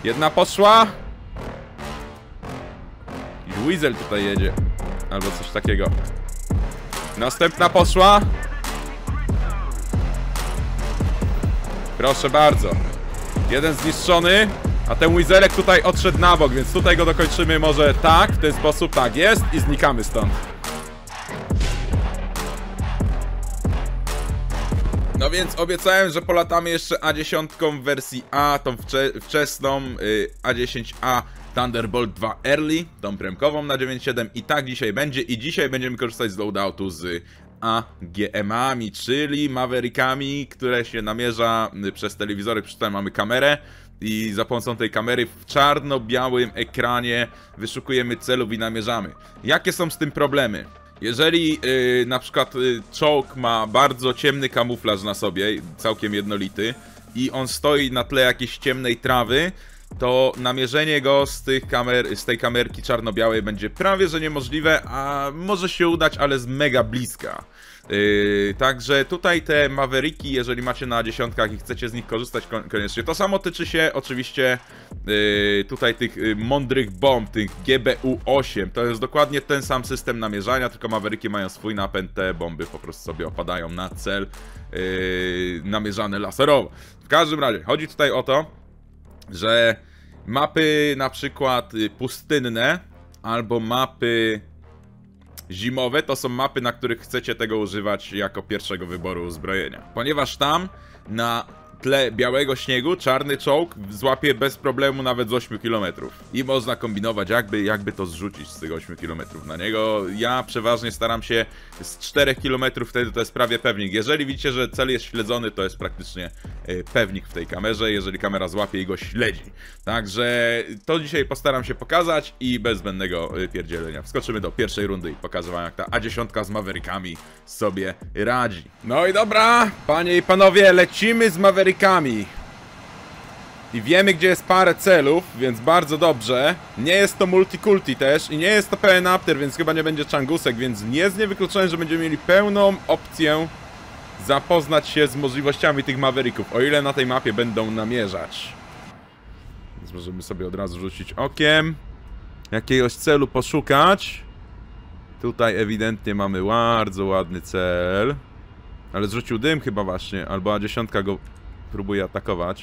Jedna poszła. I Weasel tutaj jedzie. Albo coś takiego. Następna poszła. Proszę bardzo. Jeden zniszczony. A ten Weaselek tutaj odszedł na bok, więc tutaj go dokończymy może tak, w ten sposób, tak jest i znikamy stąd. No więc obiecałem, że polatamy jeszcze A10 w wersji A, tą wczesną A10A Thunderbolt 2 Early, tą premkową na 9.7 i tak dzisiaj będzie. I dzisiaj będziemy korzystać z loadoutu z AGM-ami, czyli Maverickami, które się namierza przez telewizory, przy czym mamy kamerę. I za pomocą tej kamery w czarno-białym ekranie wyszukujemy celów i namierzamy. Jakie są z tym problemy? Jeżeli na przykład czołg ma bardzo ciemny kamuflaż na sobie, całkiem jednolity, i on stoi na tle jakiejś ciemnej trawy, to namierzenie go z tej kamerki czarno-białej będzie prawie że niemożliwe, a może się udać, ale z mega bliska. Także tutaj te Mavericki, jeżeli macie na dziesiątkach i chcecie z nich korzystać koniecznie, to samo tyczy się oczywiście tutaj tych mądrych bomb, tych GBU-8. To jest dokładnie ten sam system namierzania, tylko Mavericki mają swój napęd, te bomby po prostu sobie opadają na cel namierzane laserowo. W każdym razie chodzi tutaj o to, że mapy na przykład pustynne albo mapy zimowe to są mapy, na których chcecie tego używać jako pierwszego wyboru uzbrojenia. Ponieważ tam na tle białego śniegu czarny czołg złapie bez problemu nawet z 8 km. I można kombinować jakby to zrzucić z tych 8 km na niego. Ja przeważnie staram się z 4 km, wtedy to jest prawie pewnik. Jeżeli widzicie, że cel jest śledzony, to jest praktycznie pewnik w tej kamerze, jeżeli kamera złapie i go śledzi. Także to dzisiaj postaram się pokazać i bez zbędnego pierdzielenia. Wskoczymy do pierwszej rundy i pokażę wam, jak ta A10 z Maverickami sobie radzi. No i dobra, panie i panowie, lecimy z Maverickami. I wiemy, gdzie jest parę celów, więc bardzo dobrze. Nie jest to multikulti też i nie jest to pełen apter, więc chyba nie będzie czangusek, więc nie jest niewykluczone, że będziemy mieli pełną opcję zapoznać się z możliwościami tych Mavericków, o ile na tej mapie będą namierzać. Więc możemy sobie od razu rzucić okiem, jakiegoś celu poszukać. Tutaj ewidentnie mamy bardzo ładny cel. Ale zrzucił dym chyba właśnie, albo A10 go próbuje atakować.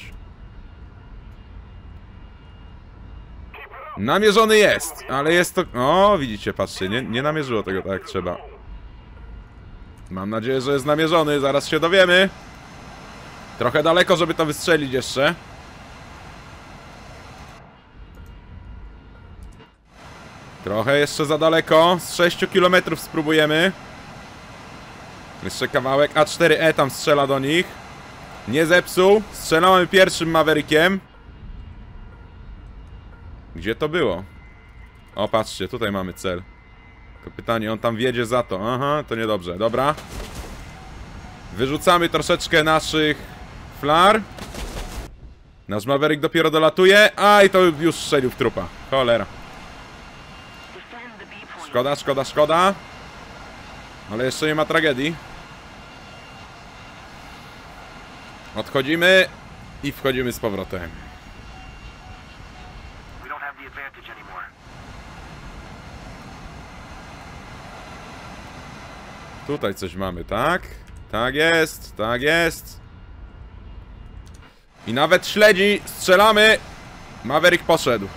Namierzony jest, ale jest to... O, widzicie, patrzcie, nie namierzyło tego tak jak trzeba. Mam nadzieję, że jest namierzony, zaraz się dowiemy. Trochę daleko, żeby to wystrzelić jeszcze. Trochę jeszcze za daleko, z 6 km spróbujemy. Jeszcze kawałek, A4E tam strzela do nich. Nie zepsuł, strzelałem pierwszym Maverickiem. Gdzie to było? O, patrzcie, tutaj mamy cel. Tylko pytanie, on tam wjedzie za to. Aha, to niedobrze, dobra. Wyrzucamy troszeczkę naszych flar. Nasz Maverick dopiero dolatuje. A, i to już strzelił w trupa. Cholera. Szkoda, szkoda, szkoda. Ale jeszcze nie ma tragedii. Odchodzimy i wchodzimy z powrotem. Tutaj coś mamy, tak? Tak jest, tak jest. I nawet śledzi, strzelamy. Maverick poszedł.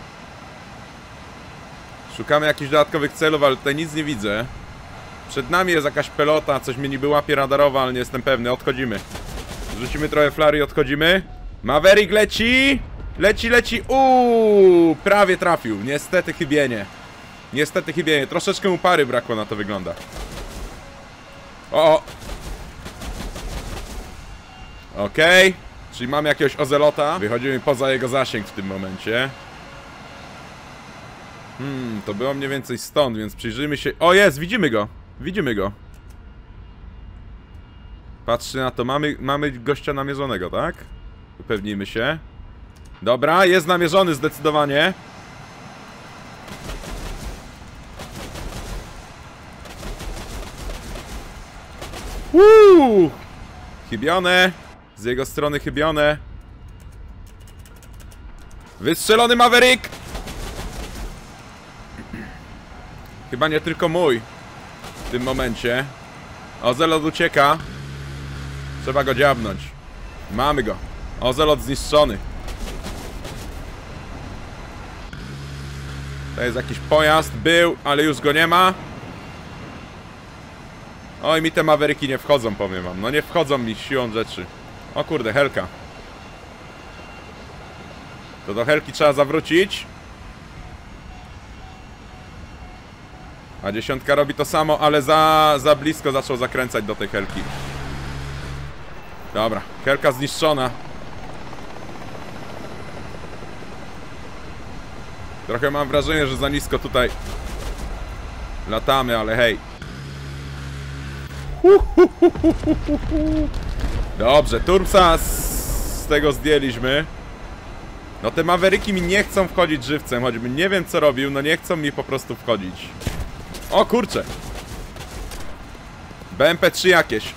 Szukamy jakichś dodatkowych celów, ale tutaj nic nie widzę. Przed nami jest jakaś pelota, coś mnie niby łapie radarowa, ale nie jestem pewny. Odchodzimy. Rzucimy trochę flar i odchodzimy. Maverick leci! Leci, leci! Prawie trafił. Niestety chybienie. Niestety chybienie. Troszeczkę mu pary brakło, na to wygląda. O! Okej. Czyli mamy jakiegoś ozelota. Wychodzimy poza jego zasięg w tym momencie. To było mniej więcej stąd, więc przyjrzyjmy się... O, jest! Widzimy go! Widzimy go. Patrzcie na to. Mamy gościa namierzonego, tak? Upewnijmy się. Dobra, jest namierzony zdecydowanie. Chybione. Z jego strony chybione. Wystrzelony Maverick! Chyba nie tylko mój. W tym momencie. Ozelot ucieka. Trzeba go dziabnąć. Mamy go. Ozelot zniszczony. To jest jakiś pojazd. Był, ale już go nie ma. Oj, mi te Mavericki nie wchodzą, powiem wam. No nie wchodzą mi siłą rzeczy. O kurde, helka. To do helki trzeba zawrócić. A 10 robi to samo, ale za blisko zaczął zakręcać do tej helki. Dobra, helka zniszczona. Trochę mam wrażenie, że za nisko tutaj latamy, ale hej. Dobrze, Turpsa z tego zdjęliśmy. No te Mavericki mi nie chcą wchodzić żywcem, choćbym nie wiem co robił, no nie chcą mi po prostu wchodzić. O kurczę. BMP-3 jakieś.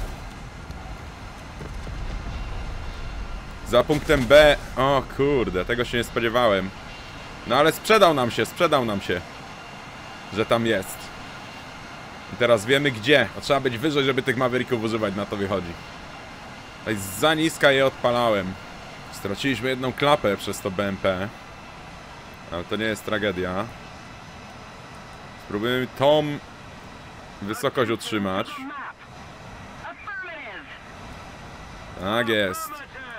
Za punktem B. O kurde, tego się nie spodziewałem. No ale sprzedał nam się, że tam jest. I teraz wiemy gdzie. No, trzeba być wyżej, żeby tych Mavericków używać, na to wychodzi. Tutaj za niska je odpalałem. Straciliśmy jedną klapę przez to BMP. Ale to nie jest tragedia. Spróbujemy tą wysokość utrzymać. Tak jest.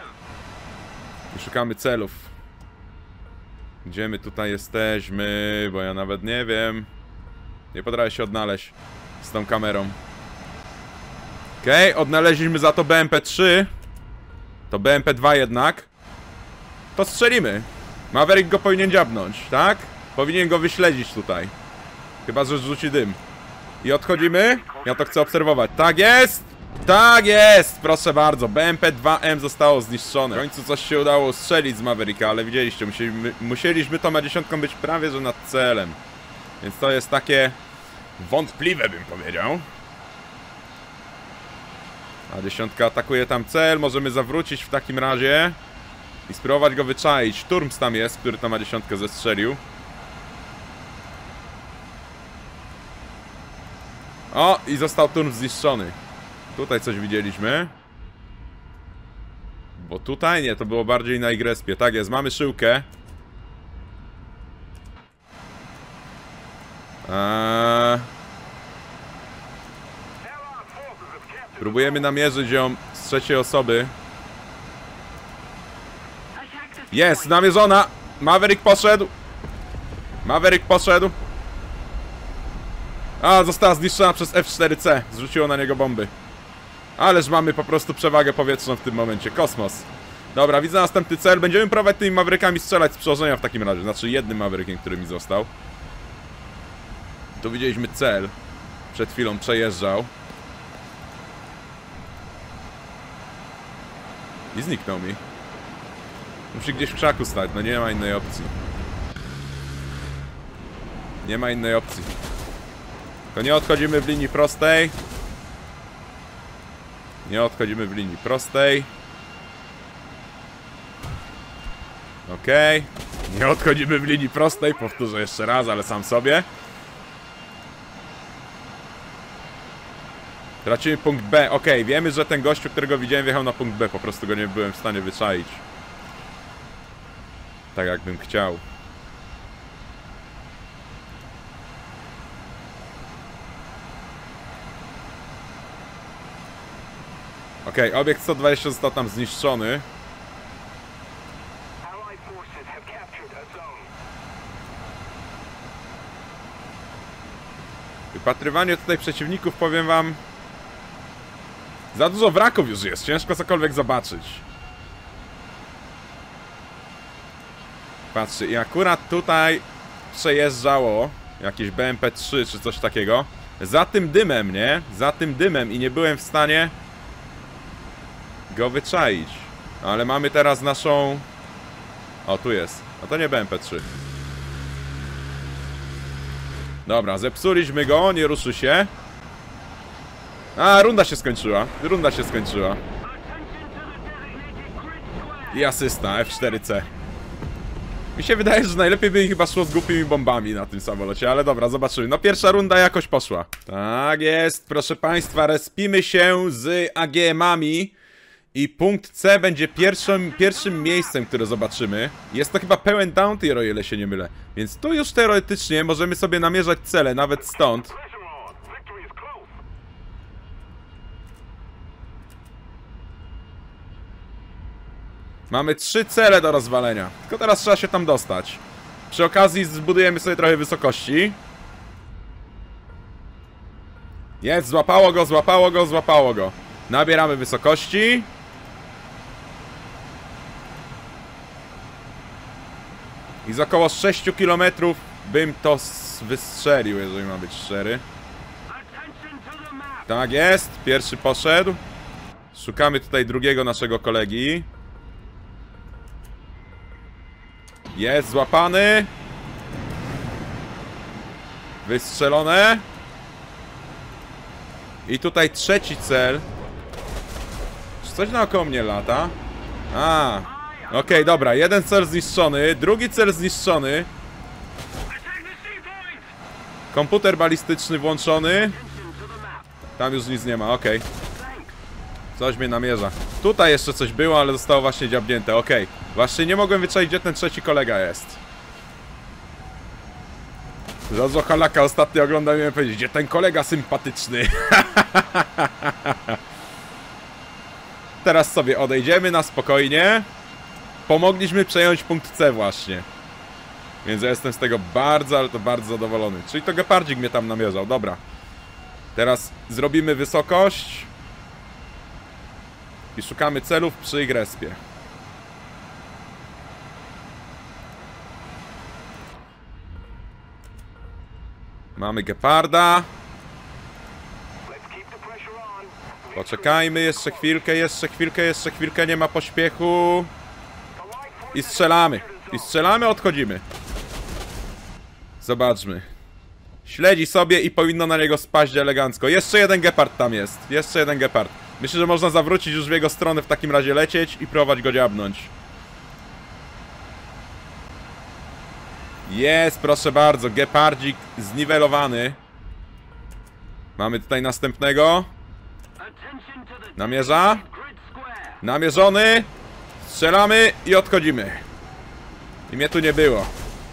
I szukamy celów. Gdzie my tutaj jesteśmy? Bo ja nawet nie wiem. Nie potrafię się odnaleźć z tą kamerą. Okej, odnaleźliśmy za to BMP-3. To BMP-2 jednak. To strzelimy. Maverick go powinien dziabnąć, tak? Powinien go wyśledzić tutaj. Chyba, że rzuci dym. I odchodzimy. Ja to chcę obserwować. Tak jest! Tak jest! Proszę bardzo. BMP-2M zostało zniszczone. W końcu coś się udało strzelić z Mavericka, ale widzieliście, musieliśmy to A10 być prawie że nad celem. Więc to jest takie wątpliwe, bym powiedział. A10 atakuje tam cel. Możemy zawrócić w takim razie i spróbować go wyczaić. Turms tam jest, który tam A10 zestrzelił. O! I został Turms zniszczony. Tutaj coś widzieliśmy. Bo tutaj nie, to było bardziej na Igrespie. Tak jest, mamy szyłkę. Próbujemy namierzyć ją z trzeciej osoby. Jest, namierzona! Maverick poszedł! Maverick poszedł! A, została zniszczona przez F4C. Zrzuciło na niego bomby. Ależ mamy po prostu przewagę powietrzną w tym momencie. Kosmos. Dobra, widzę następny cel. Będziemy próbować tymi Maverickami strzelać z przełożenia w takim razie. Znaczy jednym Maverickiem, który mi został. Tu widzieliśmy cel. Przed chwilą przejeżdżał. I zniknął mi. Musi gdzieś w krzaku stać. No nie ma innej opcji. Nie ma innej opcji. Tylko nie odchodzimy w linii prostej. Nie odchodzimy w linii prostej. Okej. Nie odchodzimy w linii prostej. Powtórzę jeszcze raz, ale sam sobie. Tracimy punkt B. Okej, wiemy, że ten gościu, którego widziałem, wjechał na punkt B. Po prostu go nie byłem w stanie wyczaić. Tak jakbym chciał. Okej, obiekt 120 został tam zniszczony. Wypatrywanie tutaj przeciwników, powiem wam, za dużo wraków już jest, ciężko cokolwiek zobaczyć. Patrzcie, i akurat tutaj przejeżdżało jakieś BMP-3 czy coś takiego. Za tym dymem, nie? Za tym dymem i nie byłem w stanie go wyczaić. Ale mamy teraz naszą... O, tu jest. No to nie BMP-3. Dobra, zepsuliśmy go, nie ruszy się. A, runda się skończyła. Runda się skończyła. I asysta, F4C. Mi się wydaje, że najlepiej by mi chyba szło z głupimi bombami na tym samolocie, ale dobra, zobaczymy. No pierwsza runda jakoś poszła. Tak jest, proszę państwa, respimy się z AGM-ami. I punkt C będzie pierwszym miejscem, które zobaczymy. Jest to chyba pełen down tier, o ile się nie mylę. Więc tu już teoretycznie możemy sobie namierzać cele, nawet stąd. Mamy 3 cele do rozwalenia. Tylko teraz trzeba się tam dostać. Przy okazji zbudujemy sobie trochę wysokości. Jest, złapało go, złapało go, złapało go. Nabieramy wysokości. I z około 6 km bym to wystrzelił, jeżeli mam być szczery. Tak jest, pierwszy poszedł. Szukamy tutaj drugiego naszego kolegi. Jest złapany. Wystrzelone. I tutaj trzeci cel. Czy coś naokoło mnie lata? Okej, dobra, jeden cel zniszczony, drugi cel zniszczony. Komputer balistyczny włączony. Tam już nic nie ma, okej. Coś mnie namierza. Tutaj jeszcze coś było, ale zostało właśnie dziabnięte, okej. Właśnie nie mogłem wyczaić, gdzie ten trzeci kolega jest. Zozo Halaka ostatnio oglądał i miałem powiedzieć, gdzie ten kolega sympatyczny. Teraz sobie odejdziemy na spokojnie. Pomogliśmy przejąć punkt C właśnie. Więc ja jestem z tego bardzo, ale to bardzo zadowolony. Czyli to gepardzik mnie tam namierzał, dobra. Teraz zrobimy wysokość. I szukamy celów przy ich respie. Mamy geparda. Poczekajmy jeszcze chwilkę, jeszcze chwilkę, nie ma pośpiechu. I strzelamy. I strzelamy, odchodzimy. Zobaczmy. Śledzi sobie i powinno na niego spaść elegancko. Jeszcze jeden gepard tam jest. Jeszcze jeden gepard. Myślę, że można zawrócić już w jego stronę, w takim razie lecieć i próbować go dziabnąć. Jest, proszę bardzo, gepardzik zniwelowany. Mamy tutaj następnego. Namierza. Namierzony. Strzelamy i odchodzimy. I mnie tu nie było.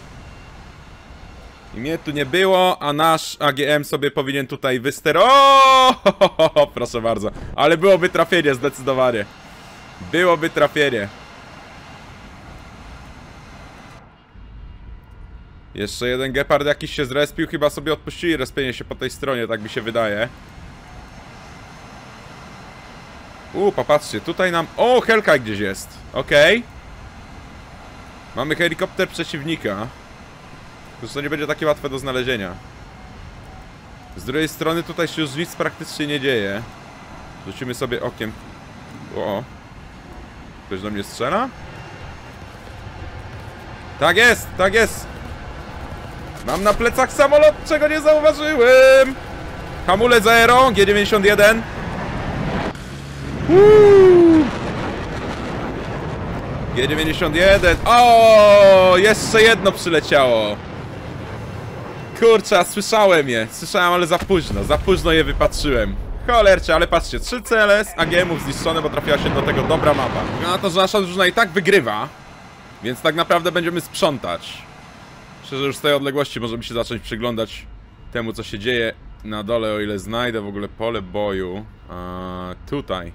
I mnie tu nie było, a nasz AGM sobie powinien tutaj wysterować. Proszę bardzo. Ale byłoby trafienie, zdecydowanie. Byłoby trafienie. Jeszcze jeden gepard jakiś się zrespił. Chyba sobie odpuścili respienie się po tej stronie, tak mi się wydaje. Popatrzcie, tutaj nam... O, Hellkite gdzieś jest. Okej. Mamy helikopter przeciwnika. Już to nie będzie takie łatwe do znalezienia. Z drugiej strony tutaj się już nic praktycznie nie dzieje. Rzucimy sobie okiem. O. Ktoś do mnie strzela? Tak jest, tak jest. Mam na plecach samolot, czego nie zauważyłem. Hamulec aero, G91. G91. O, jeszcze jedno przyleciało. Kurczę, słyszałem je. Słyszałem, ale za późno je wypatrzyłem. Cholercie, ale patrzcie, 3 cele z AGM-ów zniszczone, bo trafiła się do tego dobra mapa. Na to, że nasza drużyna i tak wygrywa, więc tak naprawdę będziemy sprzątać. Myślę, że już z tej odległości możemy się zacząć przyglądać temu, co się dzieje na dole, o ile znajdę w ogóle pole boju. Tutaj.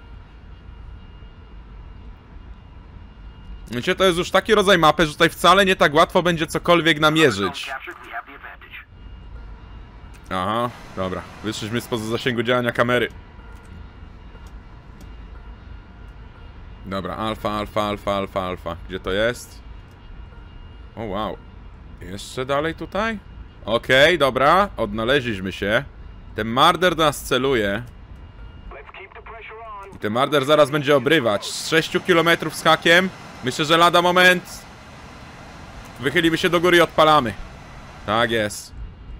Wiecie, to jest już taki rodzaj mapy, że tutaj wcale nie tak łatwo będzie cokolwiek namierzyć. Aha, dobra. Wyszliśmy spoza zasięgu działania kamery. Dobra, alfa. Gdzie to jest? O, wow. Jeszcze dalej tutaj? Okej, dobra. Odnaleźliśmy się. Ten Marder do nas celuje. I ten Marder zaraz będzie obrywać. Z 6 km z hakiem. Myślę, że lada moment. Wychylimy się do góry i odpalamy. Tak jest.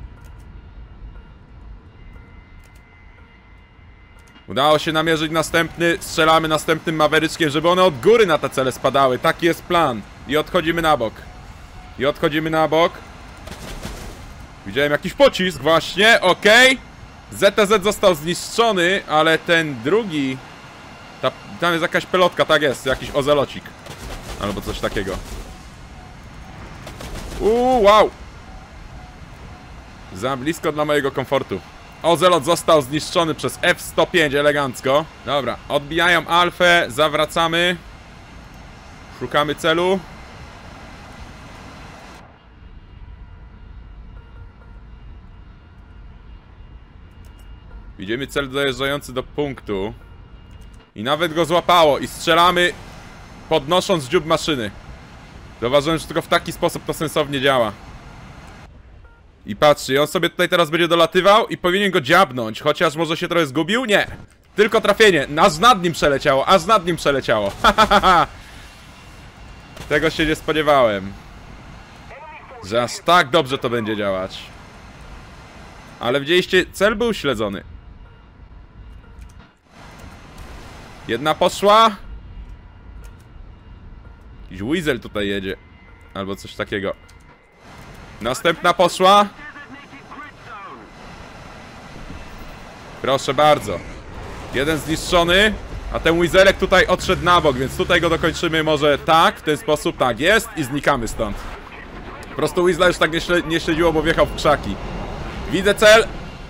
Udało się namierzyć następny. Strzelamy następnym maweryczkiem, żeby one od góry na te cele spadały. Taki jest plan. I odchodzimy na bok. I odchodzimy na bok. Widziałem jakiś pocisk właśnie, okej. ZTZ został zniszczony, ale ten drugi... Tam jest jakaś pelotka, tak jest, jakiś ozelocik. Albo coś takiego. Wow! Za blisko dla mojego komfortu. Ozelot został zniszczony przez F-105, elegancko. Dobra, odbijają alfę, zawracamy. Szukamy celu. Widzimy cel dojeżdżający do punktu. I nawet go złapało i strzelamy, podnosząc dziób maszyny. Zauważyłem, że tylko w taki sposób to sensownie działa. I patrzcie, on sobie tutaj teraz będzie dolatywał i powinien go dziabnąć, chociaż może się trochę zgubił? Nie. Tylko trafienie, aż nad nim przeleciało, aż nad nim przeleciało. Tego się nie spodziewałem. Że aż tak dobrze to będzie działać. Ale widzieliście, cel był śledzony. Jedna poszła. Jakiś Weasel tutaj jedzie. Albo coś takiego. Następna poszła. Proszę bardzo. Jeden zniszczony. A ten Weaselek tutaj odszedł na bok, więc tutaj go dokończymy może tak, w ten sposób, tak jest i znikamy stąd. Po prostu Weasla już tak nie śledziło, bo wjechał w krzaki. Widzę cel.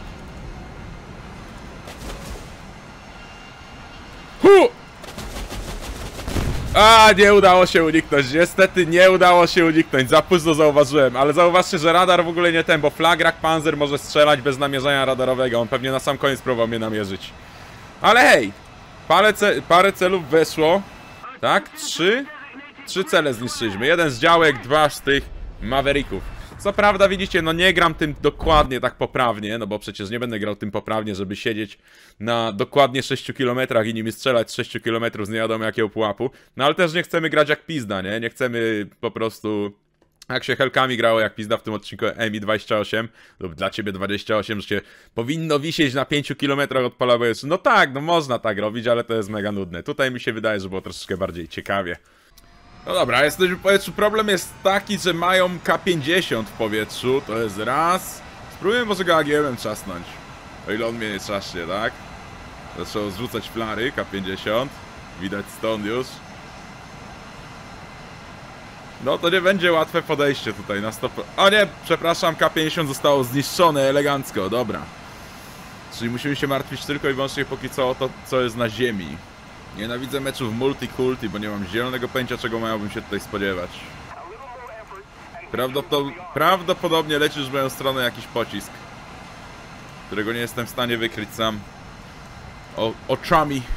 A, nie udało się uniknąć, niestety nie udało się uniknąć, za późno zauważyłem, ale zauważcie, że radar w ogóle nie ten, bo Flagrak Panzer może strzelać bez namierzenia radarowego, on pewnie na sam koniec próbował mnie namierzyć. Ale hej, parę celów weszło, tak, trzy cele zniszczyliśmy, jeden z działek, dwa z tych Mavericków. Co prawda widzicie, no nie gram tym dokładnie tak poprawnie, no bo przecież nie będę grał tym poprawnie, żeby siedzieć na dokładnie 6 km i nimi strzelać z 6 km z nie wiadomo jakiego pułapu. No ale też nie chcemy grać jak pizda, nie? Nie chcemy po prostu... Jak się helkami grało jak pizda w tym odcinku EMI-28 lub dla ciebie 28, że się powinno wisieć na 5 km od pola boju. No tak, no można tak robić, ale to jest mega nudne. Tutaj mi się wydaje, że było troszeczkę bardziej ciekawie. No dobra, jesteśmy w powietrzu. Problem jest taki, że mają K-50 w powietrzu. To jest raz. Spróbujemy może go AGM-em trzasnąć. O ile on mnie nie trzaśnie, tak? Zaczął zrzucać flary, K-50. Widać stąd już. No to nie będzie łatwe podejście tutaj na 100%. O nie, przepraszam, K-50 zostało zniszczone elegancko, dobra. Czyli musimy się martwić tylko i wyłącznie póki co o to, co jest na ziemi. Nienawidzę meczów multi-kulti, bo nie mam zielonego pojęcia, czego miałbym się tutaj spodziewać. Prawdopodobnie leci już w moją stronę jakiś pocisk, którego nie jestem w stanie wykryć sam oczami.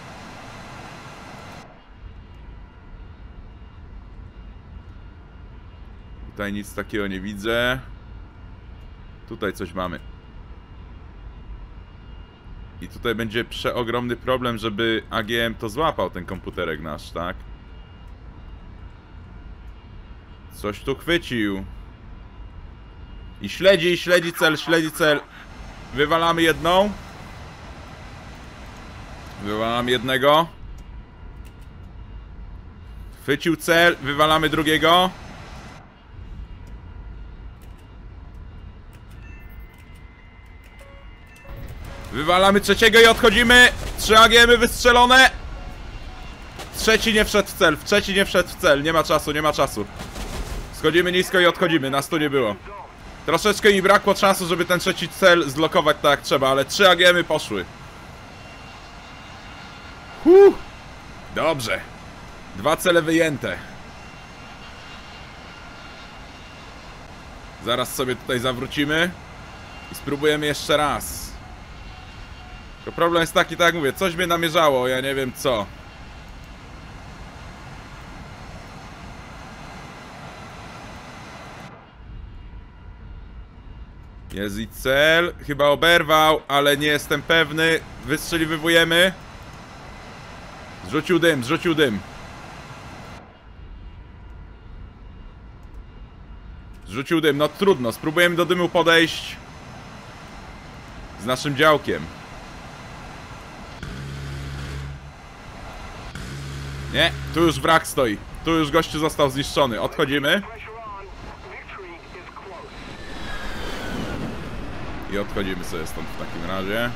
Tutaj nic takiego nie widzę. Tutaj coś mamy. I tutaj będzie przeogromny problem, żeby AGM to złapał, ten komputerek nasz, tak? Coś tu chwycił. I śledzi cel, śledzi cel. Wywalamy jedną. Wywalamy jednego. Chwycił cel, wywalamy drugiego. Wywalamy trzeciego i odchodzimy. 3 AGM-y wystrzelone. Trzeci nie wszedł w cel. Trzeci nie wszedł w cel. Nie ma czasu, nie ma czasu. Schodzimy nisko i odchodzimy. Nas tu nie było. Troszeczkę mi brakło czasu, żeby ten trzeci cel zlokować tak jak trzeba, ale 3 AGM-y poszły. Dobrze. 2 cele wyjęte. Zaraz sobie tutaj zawrócimy i spróbujemy jeszcze raz. To problem jest taki, tak jak mówię, coś mnie namierzało, ja nie wiem co. Jest i cel, chyba oberwał, ale nie jestem pewny. Wystrzeliwujemy. Zrzucił dym, zrzucił dym. Zrzucił dym, no trudno, spróbujemy do dymu podejść z naszym działkiem. Nie, tu już wrak stoi. Tu już gościu został zniszczony. Odchodzimy. I odchodzimy sobie stąd w takim razie.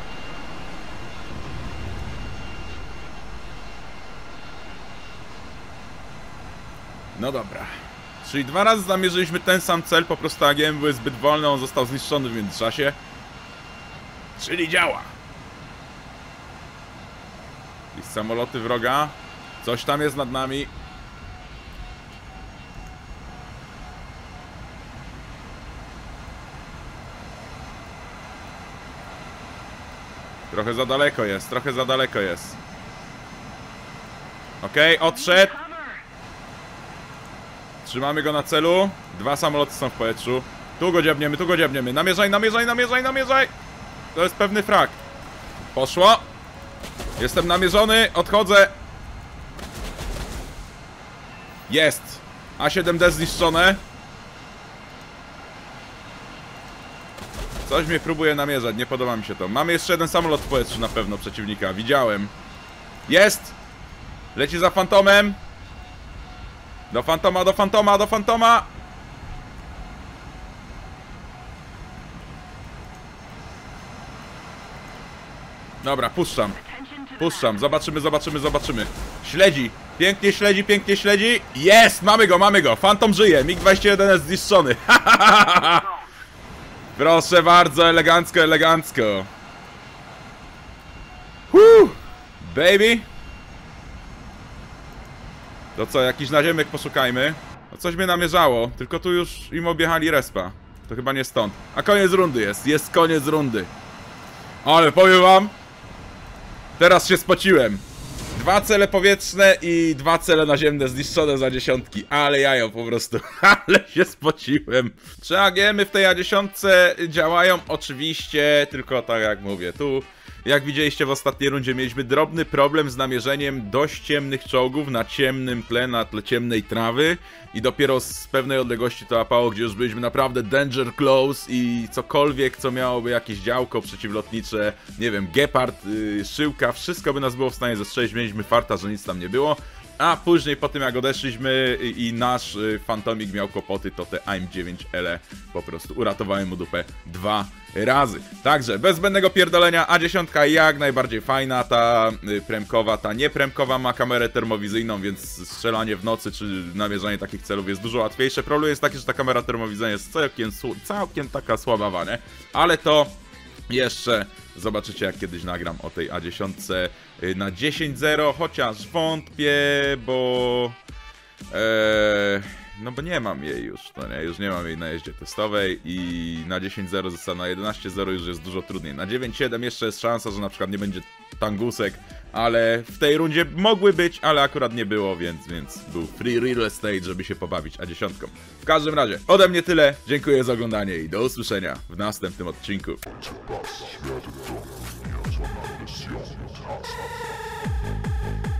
No dobra. Czyli 2 razy zamierzyliśmy ten sam cel, po prostu AGM były zbyt wolne, on został zniszczony w międzyczasie. Czyli działa. I samoloty wroga. Coś tam jest nad nami. Trochę za daleko jest, trochę za daleko jest. Okej, odszedł. Trzymamy go na celu. 2 samoloty są w powietrzu. Tu go dziabniemy, tu go dziabniemy. Namierzaj, namierzaj, namierzaj, namierzaj. To jest pewny frag. Poszło. Jestem namierzony, odchodzę. Jest. A7D zniszczone. Coś mnie próbuje namierzać, nie podoba mi się to. Mamy jeszcze jeden samolot w powietrzu na pewno przeciwnika, widziałem. Jest! Leci za fantomem. Do fantoma, do fantoma, do fantoma. Dobra, puszczam. Puszczam, zobaczymy, zobaczymy, zobaczymy. Śledzi, pięknie śledzi, pięknie śledzi. Jest, mamy go, mamy go. Fantom żyje, MiG-21 jest zniszczony. Proszę bardzo, elegancko, elegancko. Baby. To co, jakiś naziemek poszukajmy. No coś mnie namierzało, tylko tu już im objechali respa. To chyba nie stąd. A koniec rundy jest koniec rundy. Ale powiem wam, teraz się spociłem. 2 cele powietrzne i 2 cele naziemne zniszczone za dziesiątki. Ale jajo po prostu. Ale się spociłem. Czy AGM-y w tej A10 działają? Oczywiście, tylko tak jak mówię, tu jak widzieliście w ostatniej rundzie mieliśmy drobny problem z namierzeniem dość ciemnych czołgów na ciemnym tle, na tle ciemnej trawy. I dopiero z pewnej odległości to łapało, gdzie już byliśmy naprawdę danger close i cokolwiek, co miałoby jakieś działko przeciwlotnicze, nie wiem, Gepard, Szyłka, wszystko by nas było w stanie zestrzelić, mieliśmy farta, że nic tam nie było. A później po tym jak odeszliśmy i nasz Fantomik miał kłopoty, to te AIM-9LE po prostu uratowały mu dupę 2 razy. Także bez zbędnego pierdolenia, A10 jak najbardziej fajna, ta premkowa, ta niepremkowa ma kamerę termowizyjną, więc strzelanie w nocy czy namierzanie takich celów jest dużo łatwiejsze. Problem jest taki, że ta kamera termowizyjna jest całkiem taka słabawa, nie? Ale to jeszcze zobaczycie, jak kiedyś nagram o tej A10 na 10.0, chociaż wątpię, bo no bo nie mam jej już, no nie, już nie mam jej na jeździe testowej i na 10.0 została na 11.0 już jest dużo trudniej. Na 9.7 jeszcze jest szansa, że na przykład nie będzie tangusek, ale w tej rundzie mogły być, ale akurat nie było, więc był free real estate, żeby się pobawić A10. W każdym razie, ode mnie tyle, dziękuję za oglądanie i do usłyszenia w następnym odcinku. Świat do mnie, co na